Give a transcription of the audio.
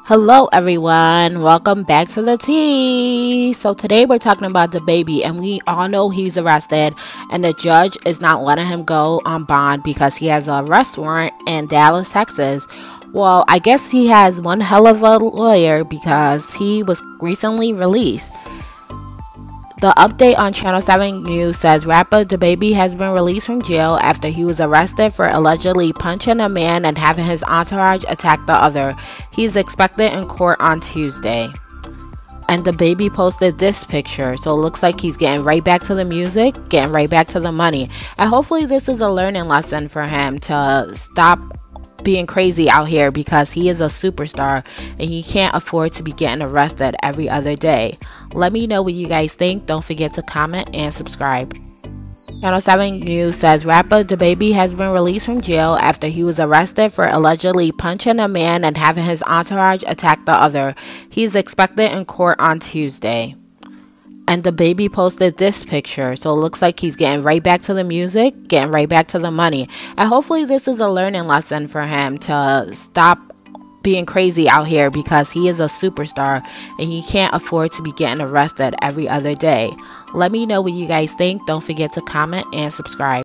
Hello everyone, welcome back to the tea. So today we're talking about DaBaby, and we all know he's arrested and the judge is not letting him go on bond because he has an arrest warrant in Dallas, Texas. Well, I guess he has one hell of a lawyer because he was recently released. The update on Channel 7 News says rapper DaBaby has been released from jail after he was arrested for allegedly punching a man and having his entourage attack the other. He's expected in court on Tuesday. And DaBaby posted this picture, so it looks like he's getting right back to the music, getting right back to the money. And hopefully this is a learning lesson for him to stop being crazy out here because he is a superstar and he can't afford to be getting arrested every other day. Let me know what you guys think. Don't forget to comment and subscribe. Channel 7 News says rapper DaBaby has been released from jail after he was arrested for allegedly punching a man and having his entourage attack the other. He's expected in court on Tuesday. And DaBaby posted this picture, so it looks like he's getting right back to the music, getting right back to the money. And hopefully this is a learning lesson for him to stop being crazy out here because he is a superstar and he can't afford to be getting arrested every other day. Let me know what you guys think. Don't forget to comment and subscribe.